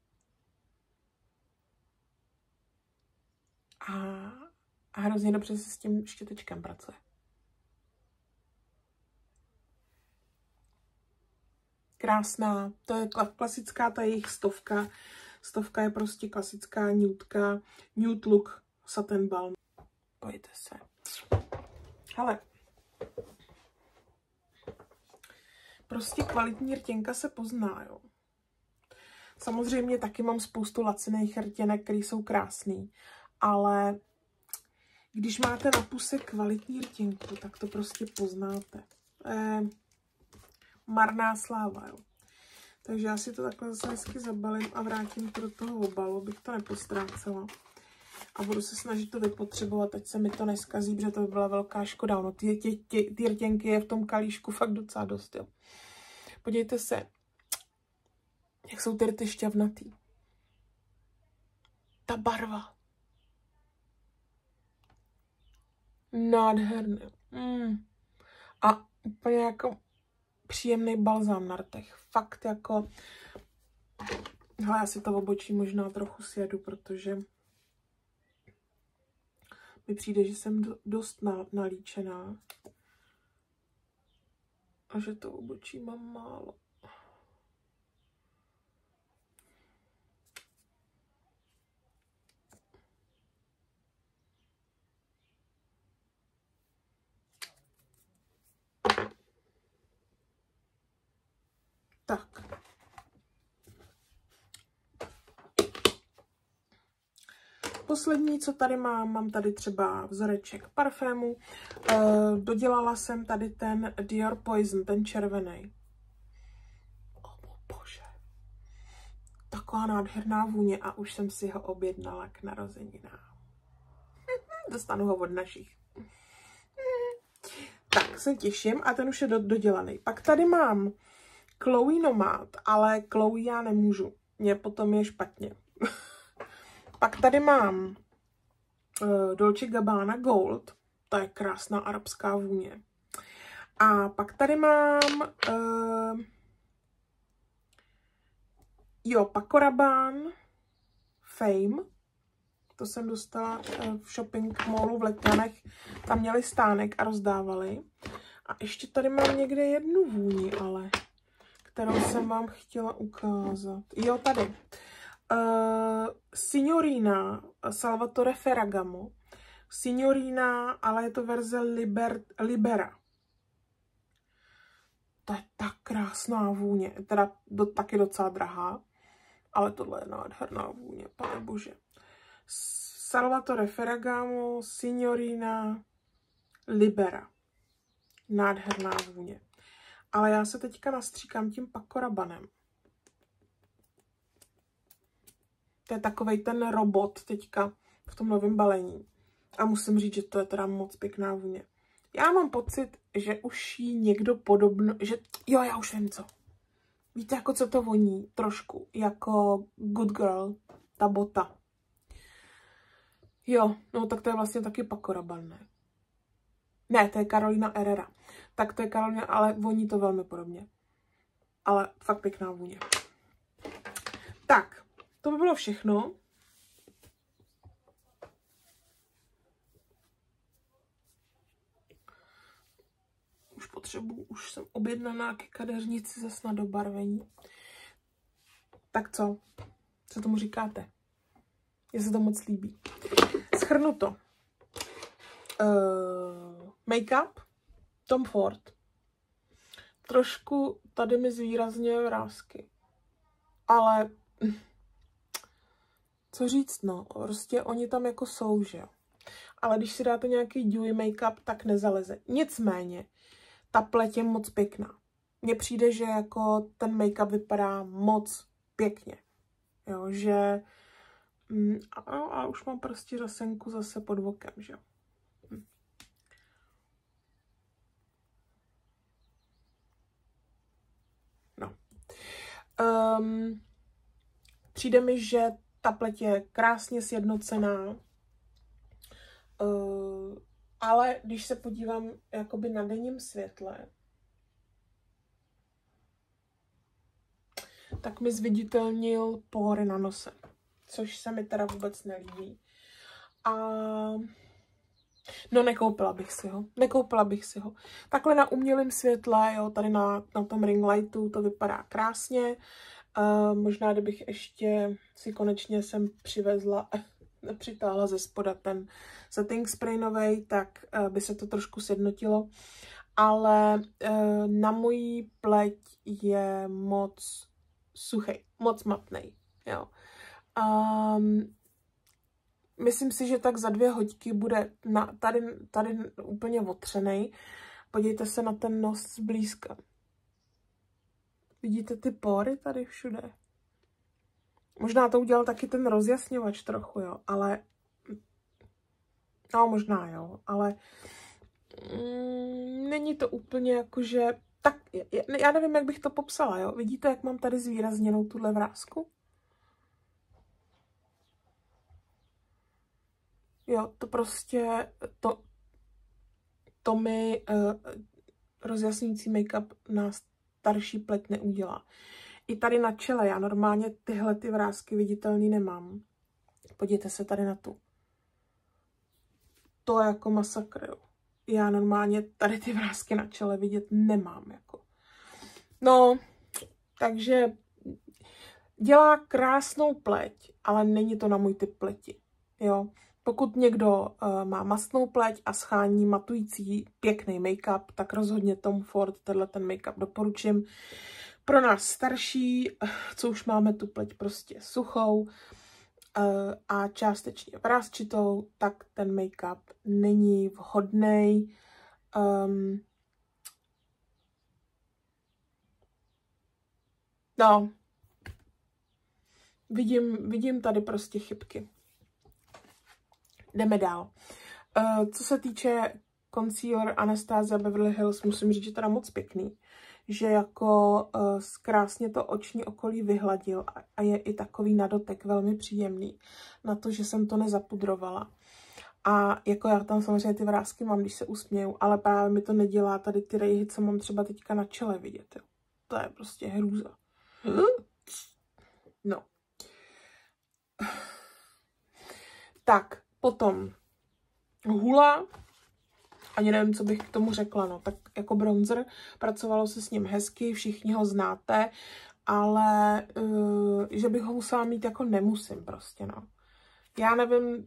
[SPEAKER 1] A, a hrozně dobře se s tím štětečkem pracuje. Krásná. To je klasická ta jejich stovka. Stovka je prostě klasická nutka. Nude look satin balm. Pojďte se. Hele. Prostě kvalitní rtěnka se pozná, jo. Samozřejmě taky mám spoustu laciných rtěnek, které jsou krásný, ale když máte na puse kvalitní rtěnku, tak to prostě poznáte. Eh, marná sláva, jo. Takže já si to takhle zase hezky zabalím a vrátím to do toho obalu, abych to nepostrácela. A budu se snažit to vypotřebovat, ať se mi to neskazí, protože to by byla velká škoda. No, ty, ty, ty, ty rtěnky je v tom kalíšku fakt docela dost, jo. Podívejte se, jak jsou ty rty šťavnatý. Ta barva. Nádherný. Mm. A úplně jako příjemný balzám na rtech. Fakt jako... Hele, já si to obočí možná trochu sjedu, protože mi přijde, že jsem dost nalíčená. A že to obočí mám málo. Tak. Poslední, co tady mám, mám tady třeba vzoreček parfému. E, dodělala jsem tady ten Dior Poison, ten červený. O bože. Taková nádherná vůně a už jsem si ho objednala k narozeninám. Dostanu ho od našich. Tak, se těším a ten už je do, dodělaný. Pak tady mám Chloe Nomad, ale Chloe já nemůžu. Mně potom je špatně. Pak tady mám uh, Dolce Gabbana Gold. To je krásná arabská vůně. A pak tady mám uh, jo, Paco Rabanne Fame. To jsem dostala uh, v shopping mallu v Letňanech. Tam měli stánek a rozdávali. A ještě tady mám někde jednu vůni, ale kterou jsem vám chtěla ukázat. Jo, tady. Uh, Signorina Salvatore Ferragamo. Signorina, ale je to verze Liber, Libera. To je tak krásná vůně. Teda do, taky docela drahá. Ale tohle je nádherná vůně, pane bože. Salvatore Ferragamo, Signorina Libera. Nádherná vůně. Ale já se teďka nastříkám tím Paco Rabannem. To je takovej ten robot teďka v tom novém balení. A musím říct, že to je teda moc pěkná vůně. Já mám pocit, že už jí někdo podobno, že jo, já už vím co. Víte, jako co to voní? Trošku, jako Good Girl, ta bota. Jo, no tak to je vlastně taky Paco Rabanne, ne? Ne, to je Carolina Herrera. Tak to je Carolina, ale voní to velmi podobně. Ale fakt pěkná vůně. Tak, to by bylo všechno. Už potřebuji, už jsem objednaná ke kadeřnici zase na dobarvení. Tak co? Co tomu říkáte? Mně se to moc líbí. Shrnu to. Uh, Make-up. Tom Ford. Trošku tady mi zvýrazňuje vrásky. Ale co říct, no. Prostě oni tam jako jsou, že jo. Ale když si dáte nějaký dewy make-up, tak nezaleze. Nicméně, ta pleť je moc pěkná. Mně přijde, že jako ten make-up vypadá moc pěkně. Jo, že... A, a už mám prostě řasenku zase pod vokem, že jo. Hm. No. Um, přijde mi, že ta pleť je krásně sjednocená. Uh, ale když se podívám jakoby na denním světle, tak mi zviditelnil pory na nose, což se mi teda vůbec nelíbí. A no nekoupila bych si ho, nekoupila bych si ho. Takhle na umělém světle, jo, tady na, na tom ring lightu to vypadá krásně. Uh, možná, kdybych ještě si konečně sem přivezla, přitáhla ze spoda ten setting spray novej, tak uh, by se to trošku sjednotilo. Ale uh, na mojí pleť je moc suchý, moc matnej, jo. Um, myslím si, že tak za dvě hoďky bude na, tady, tady úplně otřenej. Podívejte se na ten nos zblízka. Vidíte ty pory tady všude? Možná to udělal taky ten rozjasňovač trochu, jo, ale... No, možná jo, ale... Mm, není to úplně jakože... Tak, já nevím, jak bych to popsala, jo. Vidíte, jak mám tady zvýrazněnou tuhle vrásku? Jo, to prostě... To, to mi uh, rozjasňující make-up na starší pleť neudělá. I tady na čele, já normálně tyhle ty vrásky viditelný nemám. Podívejte se tady na tu. To je jako masakr, jo. Já normálně tady ty vrásky na čele vidět nemám, jako. No, takže dělá krásnou pleť, ale není to na můj typ pleti, jo. Pokud někdo uh, má mastnou pleť a schání matující pěkný make-up, tak rozhodně Tom Ford tenhle ten make-up doporučím. Pro nás starší, co už máme tu pleť prostě suchou uh, a částečně vrásčitou, tak ten make-up není vhodný. Um, no, vidím, vidím tady prostě chybky. Jdeme dál. Uh, co se týče concealer Anastasia Beverly Hills, musím říct, že teda moc pěkný. Že jako uh, krásně to oční okolí vyhladil a, a je i takový na dotek velmi příjemný. Na to, že jsem to nezapudrovala. A jako já tam samozřejmě ty vrásky mám, když se usměju, ale právě mi to nedělá tady ty rejhy, co mám třeba teďka na čele vidět. Jo. To je prostě hrůza. No. Tak, potom hula, ani nevím, co bych k tomu řekla, no, tak jako bronzer, pracovalo se s ním hezky, všichni ho znáte, ale uh, že bych ho musela mít, jako nemusím prostě, no. Já nevím,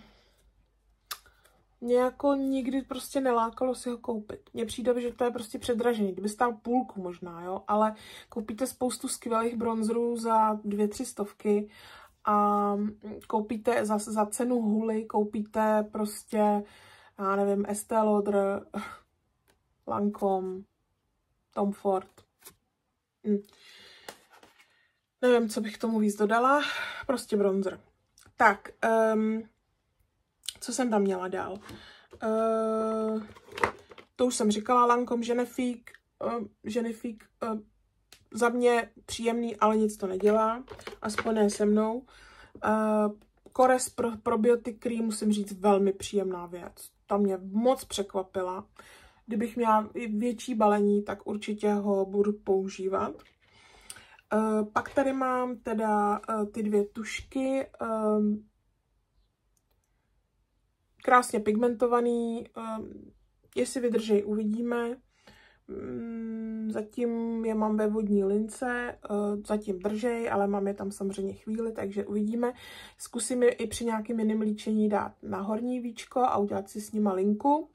[SPEAKER 1] mě jako nikdy prostě nelákalo si ho koupit. Mně přijde, že to je prostě předražený, kdyby stál půlku možná, jo, ale koupíte spoustu skvělých bronzerů za dvě, tři stovky a koupíte za, za cenu huly, koupíte prostě, já nevím, Estée Lauder, Lancome, Tom Ford. Hm. Nevím, co bych tomu víc dodala, prostě bronzer. Tak, um, co jsem tam měla dál? Uh, to už jsem říkala, Lancome Genifique, uh, Genifique uh, za mě příjemný, ale nic to nedělá, aspoň ne se mnou. Uh, Kores pro, Probiotic Cream, musím říct, velmi příjemná věc. Ta mě moc překvapila. Kdybych měla větší balení, tak určitě ho budu používat. Uh, pak tady mám teda uh, ty dvě tušky. Um, krásně pigmentovaný. Um, jestli vydržej, uvidíme. Zatím je mám ve vodní lince, zatím držej, ale mám je tam samozřejmě chvíli, takže uvidíme. Zkusím je i při nějakém jiném líčení dát na horní víčko a udělat si s nima linku.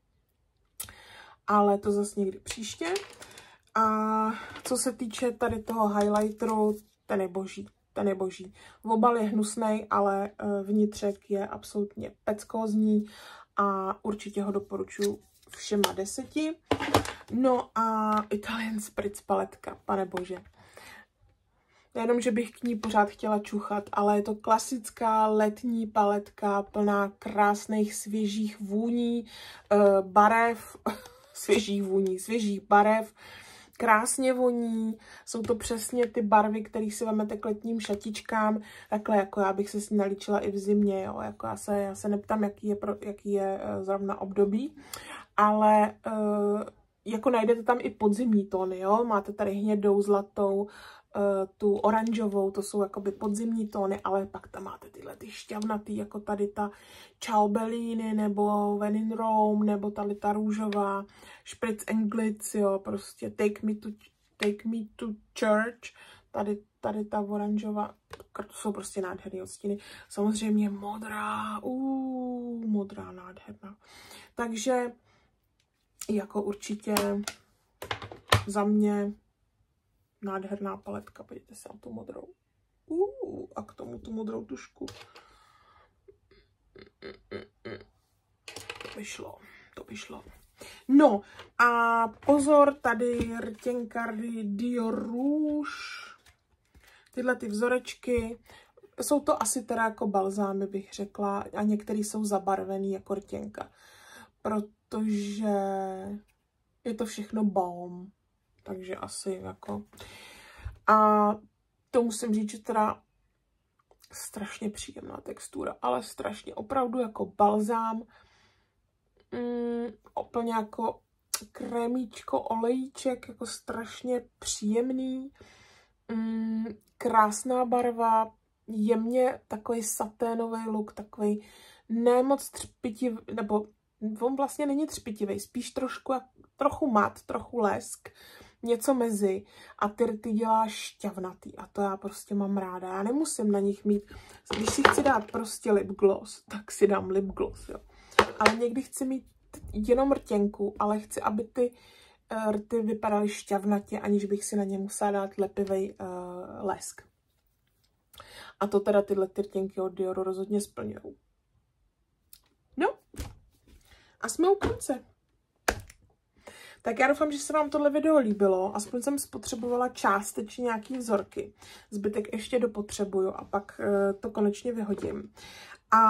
[SPEAKER 1] Ale to zase někdy příště. A co se týče tady toho highlighteru, ten je boží. Ten je boží. Obal je hnusnej, ale vnitřek je absolutně peckózní a určitě ho doporučuji všema deseti. No a Italian Spritz paletka, pane bože. Nejenom, že bych k ní pořád chtěla čuchat, ale je to klasická letní paletka plná krásných svěžích vůní, barev, svěžích vůní, svěžích barev, krásně voní, jsou to přesně ty barvy, které si vezmete k letním šatičkám, takhle jako já bych se s ní nalíčila i v zimě, jo, jako já se, já se neptám, jaký je, pro, jaký je zrovna období, ale uh, jako najdete tam i podzimní tóny, jo, máte tady hnědou, zlatou, uh, tu oranžovou, to jsou jakoby podzimní tóny, ale pak tam máte tyhle ty šťavnatý, jako tady ta Ciao Bellini, nebo When in Rome, nebo tady ta růžová, Spritz and Glitz, jo, prostě Take Me to, take me to Church, tady, tady ta oranžová, to jsou prostě nádherné odstíny. Samozřejmě modrá, uuu, modrá nádherná. Takže jako určitě za mě nádherná paletka, podívejte se na tu modrou. Uh, a k tomu tu modrou tušku. To by šlo, to by šlo. No a pozor, tady rtěnkardy Dior Rouge. Tyhle ty vzorečky. Jsou to asi teda jako balzámy, bych řekla. A některé jsou zabarvený jako rtěnka. Protože je to všechno balm. Takže asi jako... A to musím říct, že teda strašně příjemná textura, ale strašně opravdu jako balzám. Mm, úplně jako krémíčko, olejíček, jako strašně příjemný. Mm, krásná barva, jemně takový saténový look, takový nemoc třpitivý, nebo on vlastně není třpitivý, spíš trošku, trochu mat, trochu lesk, něco mezi a ty rty dělá šťavnatý a to já prostě mám ráda. Já nemusím na nich mít, když si chci dát prostě lip gloss, tak si dám lip gloss, jo. Ale někdy chci mít jenom rtěnku, ale chci, aby ty uh, rty vypadaly šťavnatě, aniž bych si na ně musela dát lepivej uh, lesk. A to teda tyhle ty rtěnky od Dioru rozhodně splňují. No a jsme u konce. Tak já doufám, že se vám tohle video líbilo. Aspoň jsem spotřebovala částečně nějaký vzorky. Zbytek ještě dopotřebuju a pak uh, to konečně vyhodím. A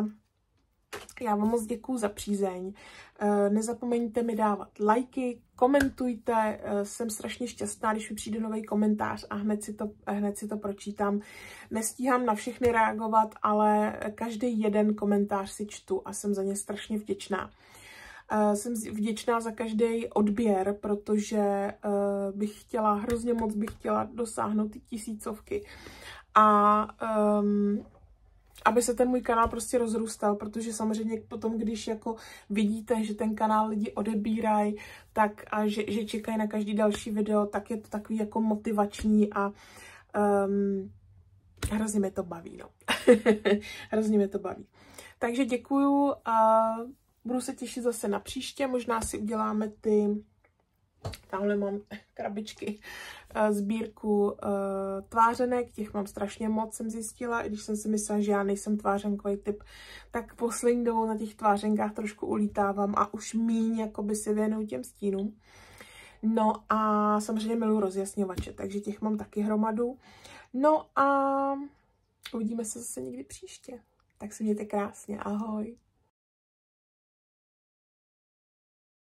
[SPEAKER 1] já vám moc děkuju za přízeň. Uh, nezapomeňte mi dávat lajky, komentujte. Uh, jsem strašně šťastná, když mi přijde nový komentář a hned si to, hned si to pročítám. Nestíhám na všechny reagovat, ale každý jeden komentář si čtu a jsem za ně strašně vděčná. Uh, jsem vděčná za každý odběr, protože uh, bych chtěla, hrozně moc bych chtěla dosáhnout ty tisícovky. A um, aby se ten můj kanál prostě rozrůstal, protože samozřejmě potom, když jako vidíte, že ten kanál lidi odebírají, tak a že, že čekají na každý další video, tak je to takový jako motivační a um, hrozně mě to baví, no. Hrozně mě to baví. Takže děkuju a budu se těšit zase na příště, možná si uděláme ty, tamhle mám krabičky, sbírku tvářenek, těch mám strašně moc, jsem zjistila, i když jsem si myslela, že já nejsem tvářenkový typ, tak poslední dobou na těch tvářenkách trošku ulítávám a už míň jakoby si věnuju těm stínům. No a samozřejmě miluji rozjasňovače, takže těch mám taky hromadu. No a uvidíme se zase někdy příště. Tak se mějte krásně, ahoj.